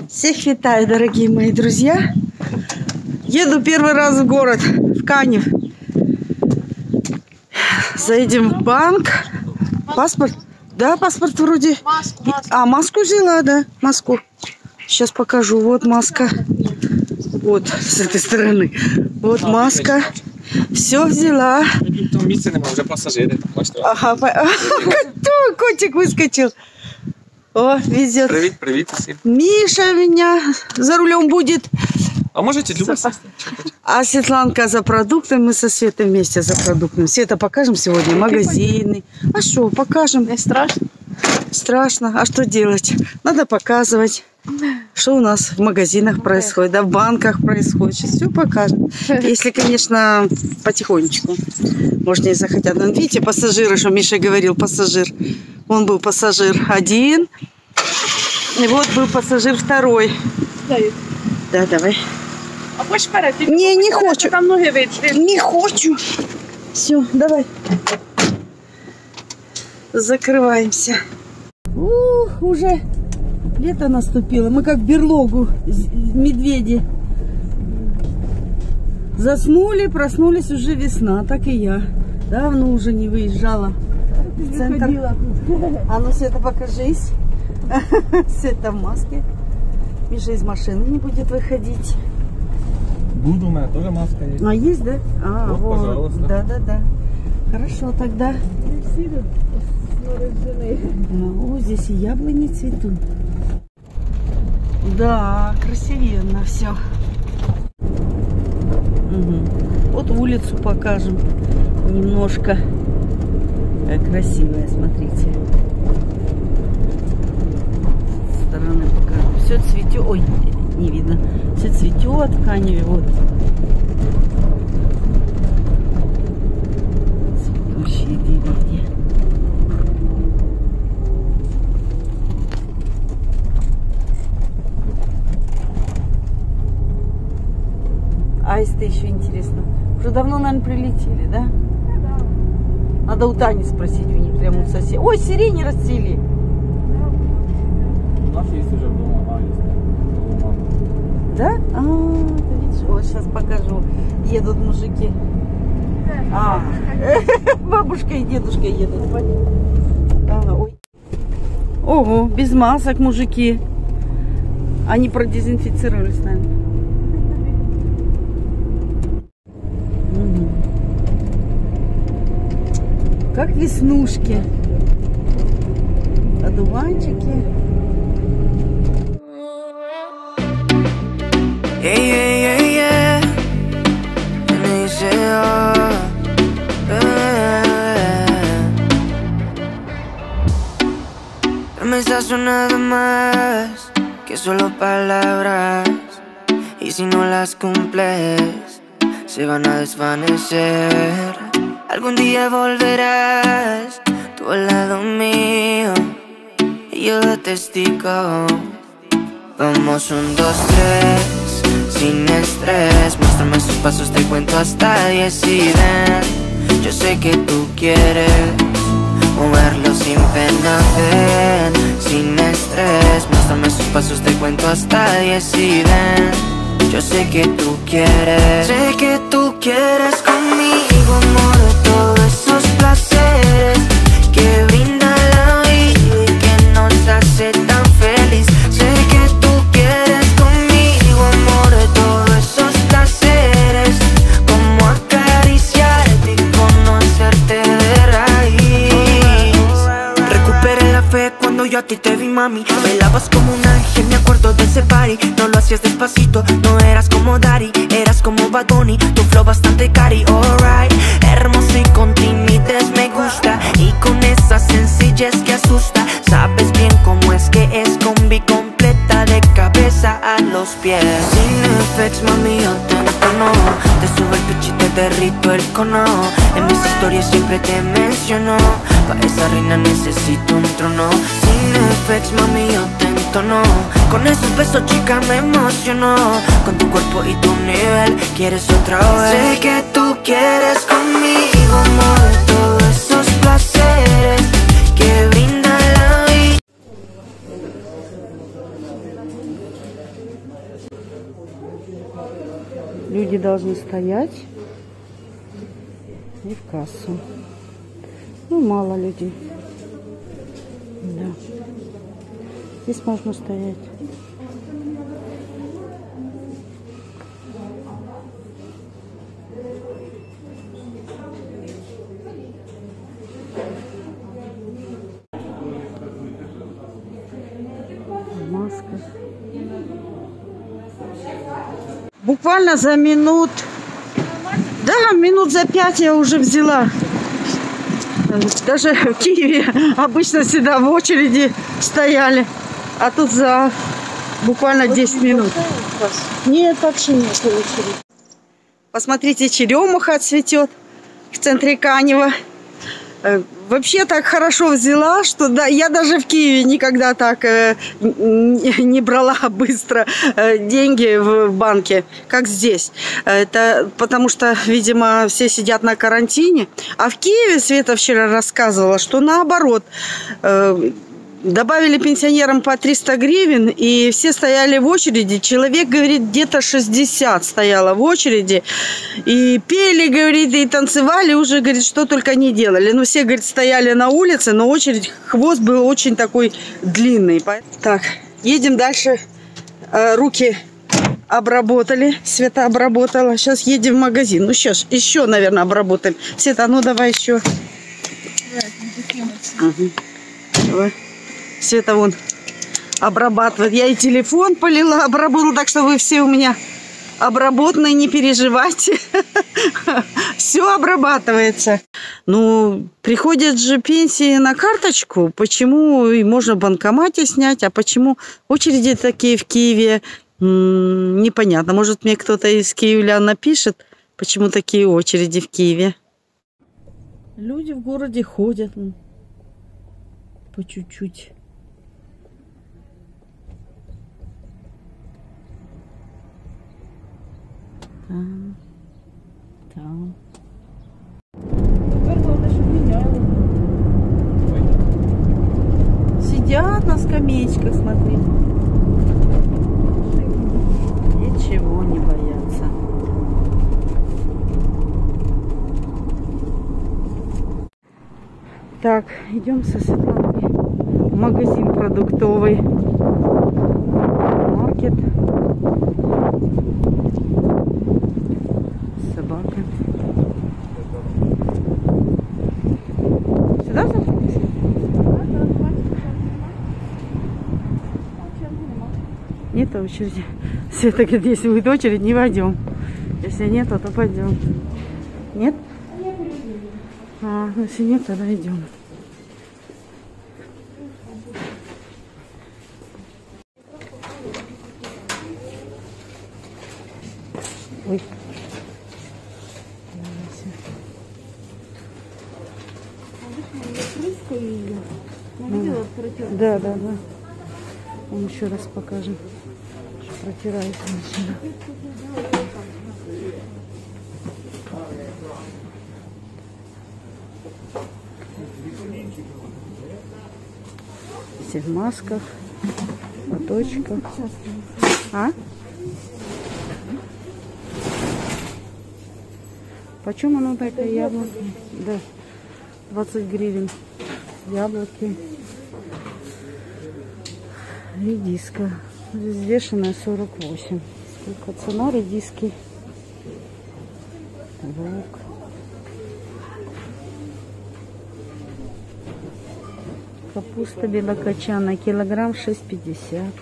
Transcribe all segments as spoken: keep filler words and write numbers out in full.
Всех витаю, дорогие мои друзья. Еду первый раз в город, в Канев. Заедем в банк. Паспорт? Да, паспорт вроде. Маску, маску. А, маску взяла, да, маску. Сейчас покажу. Вот маска. Вот, с этой стороны. Вот маска. Все взяла. Уже пассажиры. Ага, кто? Котик выскочил. О, везет. Привет, привет всем. Миша меня за рулем будет. А можете Люба? А Светланка за продуктами, мы со Светой вместе за продуктами. Света, покажем сегодня магазины. А что, покажем. Не страшно? Страшно. А что делать? Надо показывать, что у нас в магазинах происходит, да, в банках происходит. Сейчас все покажем. Если, конечно, потихонечку. Может, не захотят. Но видите, пассажиры, что Миша говорил, пассажир. Он был пассажир один. И вот был пассажир второй. Дают. Да, давай. А хочешь вперед? Не, не хочу. Там ноги видишь. Не хочу. Все, давай. Закрываемся. Ух, уже лето наступило. Мы как в берлогу медведи. Заснули, проснулись, уже весна. Так и я. Давно уже не выезжала в центр. А ну, Света, покажись. Света в маске. Миша из машины не будет выходить. Буду, у меня тоже маска есть. А, есть, да? А, вот, вот. пожалуйста. Да, да, да. Хорошо, тогда. О, здесь и яблони цветут. Да, красивенно все. Угу. Вот улицу покажем немножко. Как красивая, смотрите. С стороны покажем. Все цветет. Ой, не видно. Все цветет в Каневе. Вот. Цветущие деревья. Аисты еще интересно. Уже давно, наверное, прилетели, да? Да. Надо у Тани спросить, у них прямо у соседей. Ой, сирени расцвели. У нас есть уже дома, а, есть. Да? А, ты видишь? Вот сейчас покажу. Едут мужики. А, бабушка и дедушка едут. А, ой. Ого, без масок мужики. Они продезинфицировались, наверное. Как веснушки. Одуванчики. Yeah, yeah, yeah, yeah. And they say, oh, yeah. Promesas nada más que solo palabras. Y si no las cumples, se van a desvanecer. Algún día volverás tú al lado mío y yo de testigo. Vamos un, dos, tres, sin estrés. Muéstrame sus pasos, te cuento hasta diez y ven. Yo sé que tú quieres moverlo sin pena, ven. Sin estrés, muéstrame sus pasos, te cuento hasta diez y ven. Yo sé que tú quieres, sé que tú quieres conmigo, amor, de todos esos placeres que brinda la vida y que nos hace tan feliz. Sé que tú quieres conmigo, amor, de todos esos placeres, como acariciarte y conocerte de raíz. Recuperé la fe cuando yo a ti te vi, mami. Bailabas como un ángel, me acuerdo de ese party. No lo hacías despacito, no eras como Daddy, eras como Bad Bunny, tu flow bastante cari, alright. Hermoso y con timidez me gusta, y con esa sencillez que asusta. Sabes bien cómo es que es combi completa de cabeza a los pies. Sin effects, mami, yo te entono, te subo el pitch y te derrito el cono. En mis historias siempre te menciono, pa' esa reina necesito un trono. Sin effects, mami, yo te entono, con esos besos, chica, me emociono. Con tu cuerpo y tu nivel, quieres otra vez. Sé que tú quieres conmigo, amor, de todos esos placeres que brinda la vida. Люди должны стоять и в кассу. Ну, мало людей. Да. Здесь можно стоять. Маска. Буквально за минут, да, минут за пять я уже взяла. Даже в Киеве обычно всегда в очереди стояли, а тут за буквально десять минут. Нет, вообще нет очереди. Посмотрите, черемуха цветет в центре Канева. Вообще так хорошо взяла, что да, я даже в Киеве никогда так э, не брала быстро э, деньги в банке, как здесь. Это потому что, видимо, все сидят на карантине. А в Киеве Света вчера рассказывала, что наоборот, э, добавили пенсионерам по триста гривен, и все стояли в очереди. Человек, говорит, где-то шестьдесят стояло в очереди. И пели, говорит, и танцевали уже, говорит, что только не делали. Ну, все, говорит, стояли на улице, но очередь, хвост был очень такой длинный. Так, едем дальше. Руки обработали. Света обработала. Сейчас едем в магазин. Ну, сейчас еще, наверное, обработаем. Света, ну, давай еще. Угу. Давай. Света вон обрабатывает. Я и телефон полила, обработала, так что вы все у меня обработаны, не переживайте. Все обрабатывается. Ну, приходят же пенсии на карточку. Почему и можно в банкомате снять, а почему очереди такие в Киеве? М-м, непонятно. Может, мне кто-то из киевлян напишет, почему такие очереди в Киеве. Люди в городе ходят по чуть-чуть. Там, там. Сидят на скамеечках, смотри. Ничего не боятся. Так, идем со Светланой в магазин продуктовый. Маркет. Собака. Сюда заходите? Нет очереди. Света говорит, если будет очередь, не войдем. Если нет, то пойдем. Нет? А, ну если нет, тогда идем. Ой. Да, да, да. Он еще раз покажем. Протирает машина. Все в масках, платочках. А? Почем оно такое яблоко? Да, двадцать гривен. Яблоки. Редиска. Взвешенная сорок восемь. Сколько цена редиски? Лук. Капуста белокочанная. Килограмм шесть пятьдесят.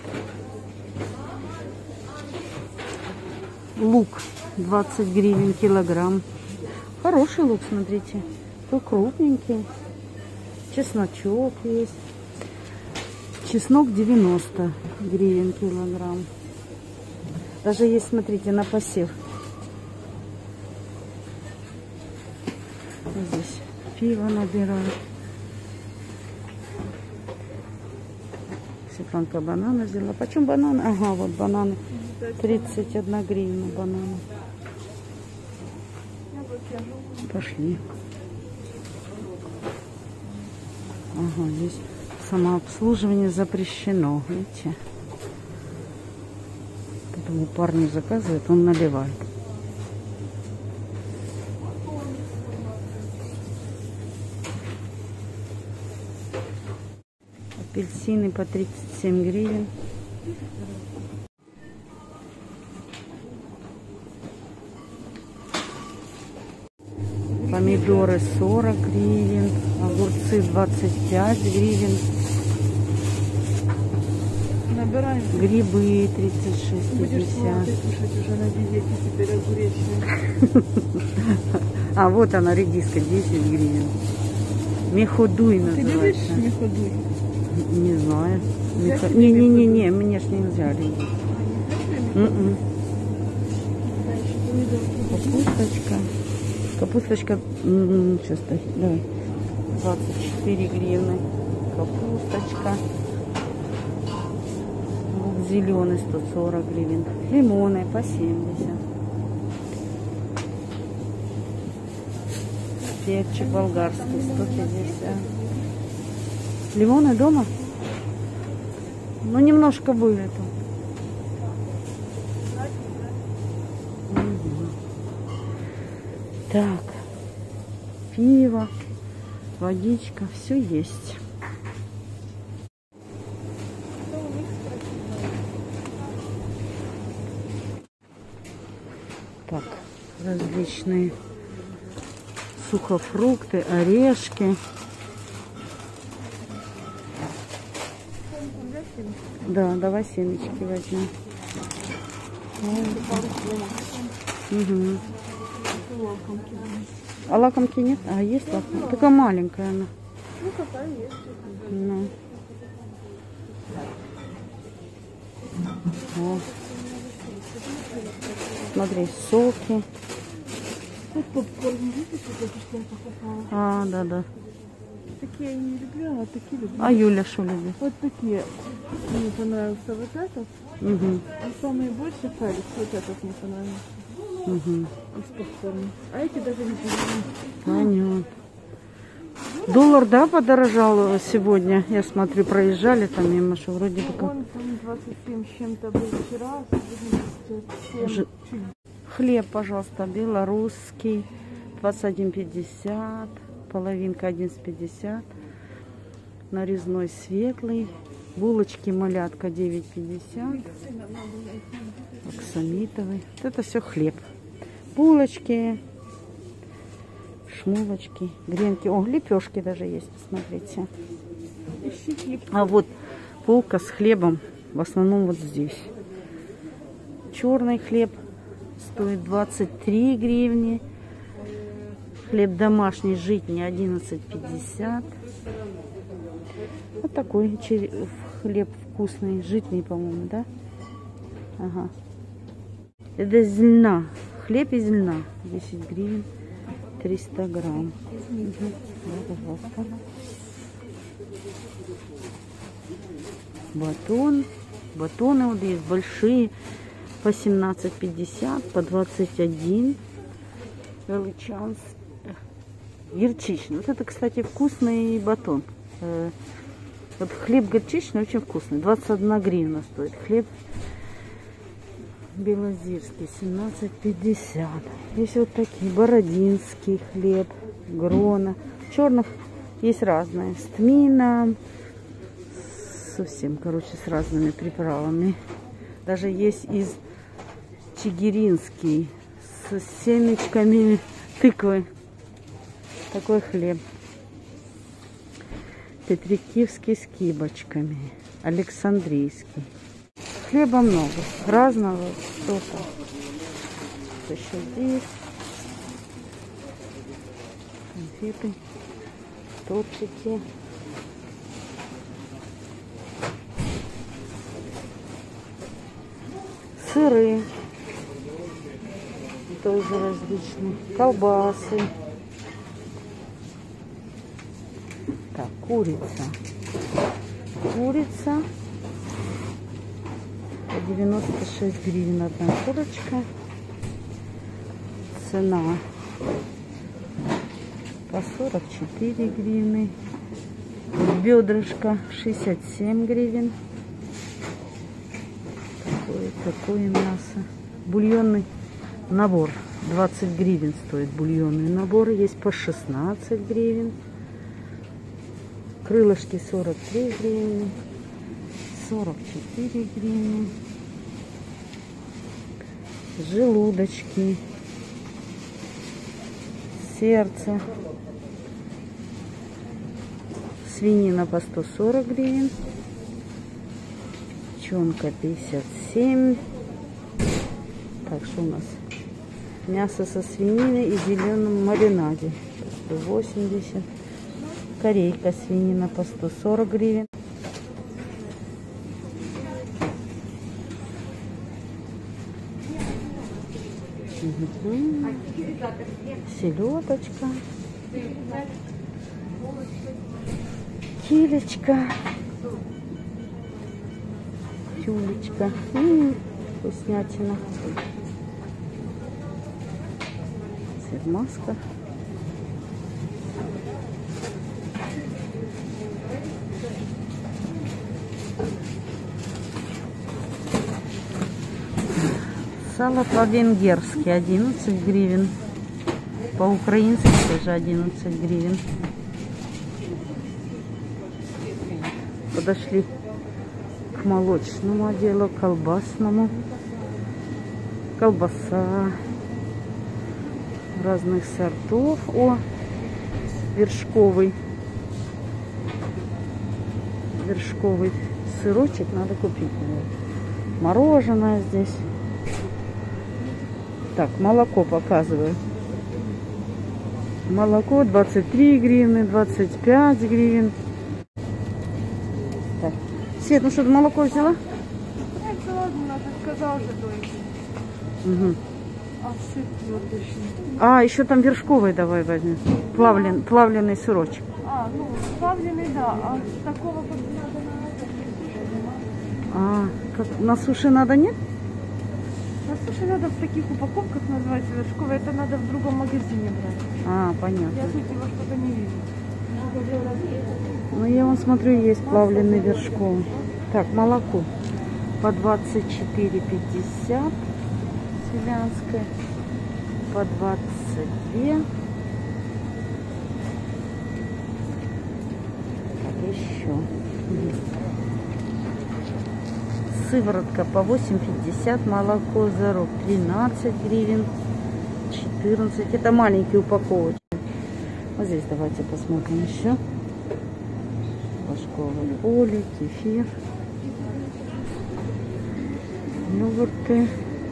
Лук двадцать гривен килограмм. Хороший лук, смотрите. Такой крупненький. Чесночок есть. Чеснок девяносто гривен килограмм. Даже есть, смотрите, на посев. Вот здесь пиво набирают. Светланка бананы взяла. Почем бананы? Ага, вот бананы. тридцать одна гривна бананы. Пошли. Ага, здесь самообслуживание запрещено, видите? Поэтому парню заказывает, он наливает. Апельсины по тридцать семь гривен. Помидоры сорок гривен. Огурцы двадцать пять гривен. Набираем. Грибы тридцать шесть пятьдесят. Уже на диете теперь огуречная. А вот она, редиска, десять гривен. Меходуй Ты любишь называется. меходуй? Не знаю. Взять Мехо- тебе Не-не-не, мне ж нельзя редиску. М-м. Капусточка. Капусточка, м-м, сейчас, давай. двадцать четыре гривны. Капусточка. Лук зеленый сто сорок гривен. Лимоны по семьдесят. Перчик болгарский сто пятьдесят. Лимоны дома? Ну, немножко были тут. Мгм. Так. Пиво, водичка, все есть. Так, различные сухофрукты, орешки. Да, давай семечки возьмем. Угу. А лакомки нет? А, есть лакомка? Такая маленькая она. Ну, какая есть. Ну. О. Смотри, соки. Вот попкорн, видишь, вот это, что я покупала. А, да, да. Такие я не люблю, а такие люблю. А Юля что любит? Вот такие. Мне понравился вот этот. Угу. А самый большой палец вот этот мне понравился. Угу. Из попкорна. А эти даже не понимаю. Понятно. Доллар, да, подорожал сегодня? Я смотрю, проезжали там мимо, что вроде бы как... Он там двадцать семь с чем-то был вчера, сегодня двадцать семь. Ж- Хлеб, пожалуйста, белорусский, двадцать один пятьдесят, половинка одиннадцать пятьдесят, нарезной светлый, булочки малятка девять пятьдесят, оксамитовый. Вот это все хлеб. Булочки, шмулочки, гренки. О, лепешки даже есть, посмотрите. А вот полка с хлебом в основном вот здесь. Черный хлеб стоит двадцать три гривни. Хлеб домашний житний одиннадцать пятьдесят. Вот такой хлеб вкусный, житний, по-моему, да? Ага. Это зельна. Хлеб из льна. десять гривен. триста грамм. Угу. Да, пожалуйста. Батон. Батоны вот есть большие. По семнадцать пятьдесят, по двадцать один. Галичанс. Горчичный. Вот это, кстати, вкусный батон. Вот хлеб горчичный очень вкусный. двадцать одна гривна стоит. Хлеб белозерский семнадцать пятьдесят. Есть вот такие. Бородинский хлеб. Грона. Черных есть разные. С тмином. Совсем, короче, с разными приправами. Даже есть из чигиринский с семечками тыквы. Такой хлеб. Петрикивский с кибочками. Александрийский. Хлеба много. Разного. Что-то. Еще здесь. Конфеты. Топчики. Сыры. Тоже различные. Колбасы. Так, курица. Курица. По девяносто шесть гривен одна курочка. Цена по сорок четыре гривны. Бедрышко шестьдесят семь гривен. Такое, такое мясо. Бульонный набор. двадцать гривен стоит бульонный набор. Есть по шестнадцать гривен. Крылышки сорок три гривны. сорок четыре гривны. Желудочки. Сердце. Свинина по сто сорок гривен. Печенка пятьдесят семь. Так, что у нас? Мясо со свининой и зеленым маринаде. сто восемьдесят. Корейка свинина по сто сорок гривен. Угу. Селедочка. Килечка. Тюлечка. М-м, вкуснятина. Сырмаска. Сало по-венгерски одиннадцать гривен. По-украински тоже одиннадцать гривен. Подошли к молочному отделу, колбасному. Колбаса разных сортов. О, вершковый. Вершковый сырочек надо купить. Мороженое здесь. Так, молоко показываю. Молоко двадцать три гривны, двадцать пять гривен. Так. Свет, ну что, ты молоко взяла? Я взяла, надо, сказал же дойти. Угу. А сыр твердый. А, еще там вершковый давай возьмем. Плавлен, плавленый сырочек. А, ну, плавленый, да. А такого как надо на А, как, на суши надо, нет? На суши надо в таких упаковках, называется вершковый. Это надо в другом магазине брать. А, понятно. Я тут его что-то не вижу. Ну, я вон смотрю, есть плавленый вершковый. Так, молоко по двадцать четыре пятьдесят. Селянское. По двадцать два. Так, еще. Сыворотка по восемь пятьдесят. Молоко Зарок тринадцать гривен. четырнадцать. Это маленькие упаковочки. Вот здесь давайте посмотрим еще. Ложковое поле, кефир. Йогурты.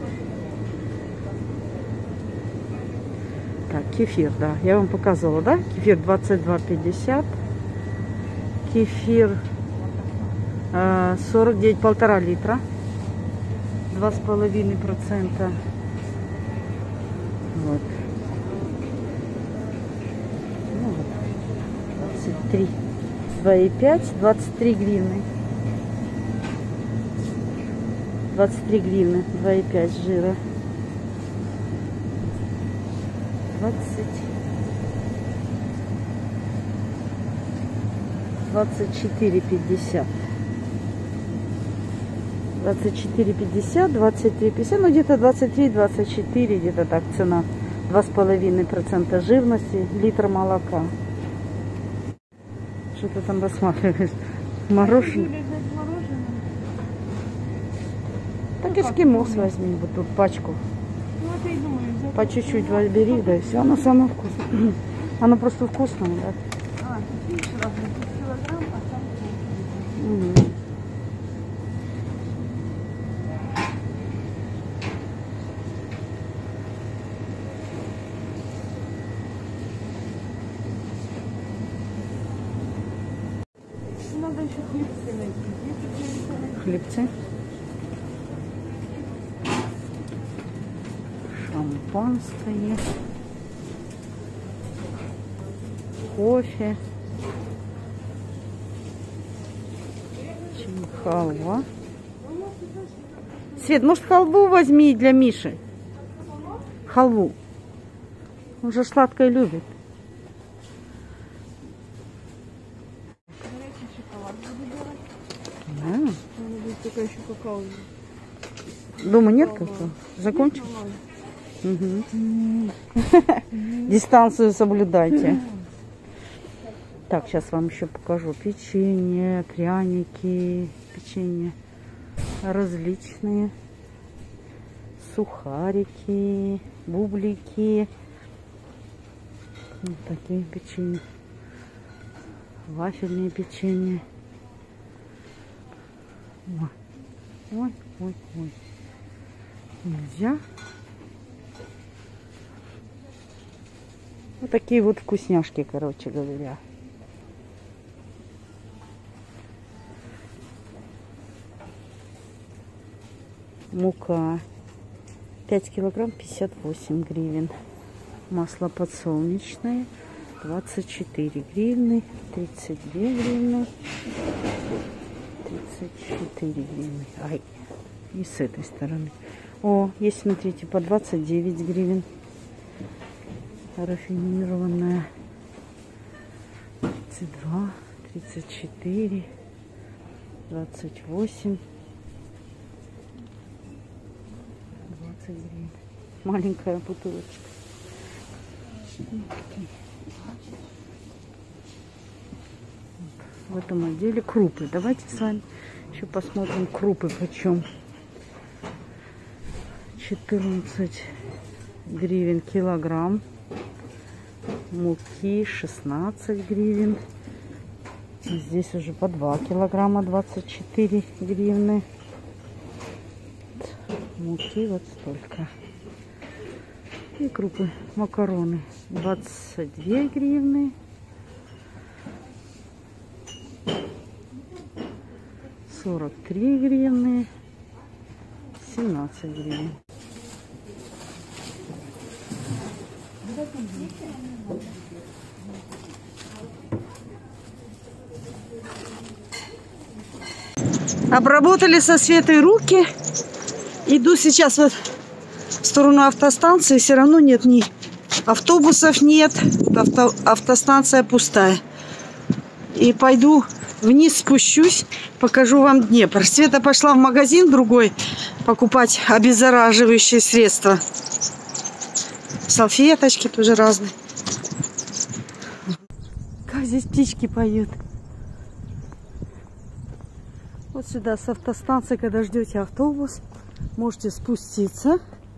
Так, кефир, да. Я вам показывала, да? Кефир двадцать два пятьдесят. Кефир э, сорок девять, полтора литра. Два с половиной процента. Вот. Ну, вот. двадцать три. два и пять, двадцать три гривны. двадцать три гривны, два и пять жира. двадцать. двадцать четыре пятьдесят. двадцать четыре пятьдесят, двадцать три пятьдесят, ну где-то двадцать три двадцать четыре, где-то так цена. два с половиной процента жирности, литр молока. Что ты там рассматриваешь? Мороженое? Так эскимос возьми, вот тут пачку. Ну, это и думаю, взять. По чуть-чуть бери, да и все. Оно самое вкусное. Оно просто вкусное, да. А, тут видишь, разные. Тут килограмм, а там полкило. Угу. Надо еще хлебцы найти. Хлебцы. Шампанское. Кофе. Халва. Свет, может, халву возьми для Миши? Халву. Он же сладкое любит. Горячий шоколад буду делать. Да. Надо будет только еще какао. Дома нет какого? Закончил? Угу. Дистанцию соблюдайте. Так, сейчас вам еще покажу печенье, пряники, печенье различные, сухарики, бублики. Вот такие печенья. Вафельные печенья. Ой, ой, ой, ой. Нельзя. Вот такие вот вкусняшки, короче говоря. Мука. пять килограмм пятьдесят восемь гривен. Масло подсолнечное двадцать четыре гривны. тридцать две гривны. тридцать четыре гривны. Ай. И с этой стороны. О, есть, смотрите, по двадцать девять гривен. Рафинированная. тридцать два, тридцать четыре, двадцать восемь. двадцать гривен. Маленькая бутылочка. В этом отделе крупы. Давайте с вами еще посмотрим крупы почем. четырнадцать гривен килограмм. Муки шестнадцать гривен. Здесь уже по два килограмма двадцать четыре гривны. Муки вот столько. И крупы, макароны двадцать две гривны. сорок три гривны. семнадцать гривен. Обработали со Светой руки. Иду сейчас вот в сторону автостанции. Все равно нет ни автобусов, нет. Авто, автостанция пустая. И пойду вниз, спущусь, покажу вам Днепр. Света пошла в магазин другой покупать обеззараживающие средства. Салфеточки тоже разные. Как здесь птички поют. Вот сюда с автостанции, когда ждете автобус, можете спуститься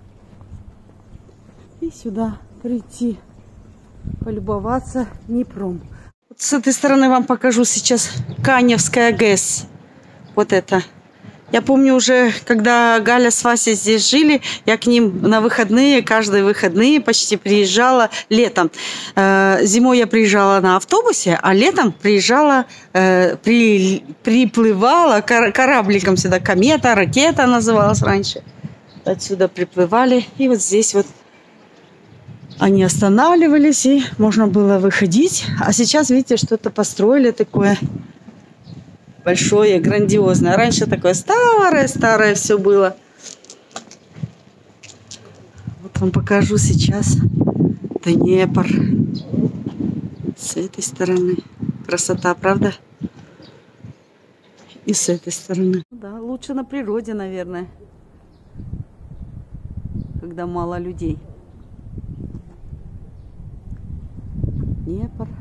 и сюда прийти, полюбоваться Днепром. Вот с этой стороны вам покажу сейчас Каневская ГЭС. Вот это. Я помню уже, когда Галя с Васей здесь жили, я к ним на выходные, каждые выходные почти приезжала летом. Зимой я приезжала на автобусе, а летом приезжала, при, приплывала корабликом сюда. Комета, ракета называлась раньше. Отсюда приплывали. И вот здесь вот они останавливались, и можно было выходить. А сейчас, видите, что-то построили такое большое, грандиозное. Раньше такое старое-старое все было. Вот вам покажу сейчас Днепр. С этой стороны. Красота, правда? И с этой стороны. Да, лучше на природе, наверное. Когда мало людей. Днепр.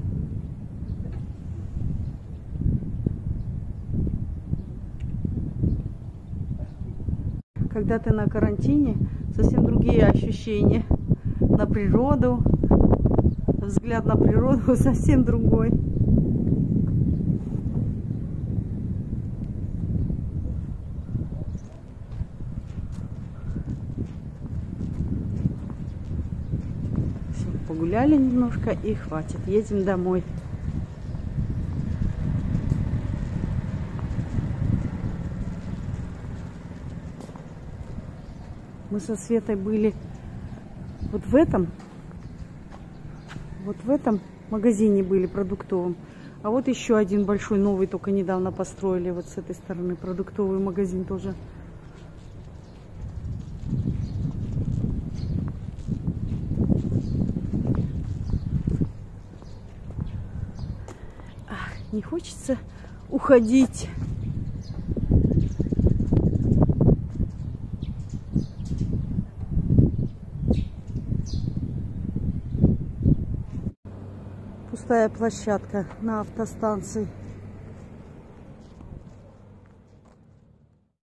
Когда ты на карантине, совсем другие ощущения на природу, взгляд на природу совсем другой. Все, погуляли немножко и хватит, едем домой. Мы со Светой были вот в этом, вот в этом магазине были продуктовым. А вот еще один большой новый, только недавно построили вот с этой стороны, продуктовый магазин тоже. Ах, не хочется уходить. пустая площадка на автостанции.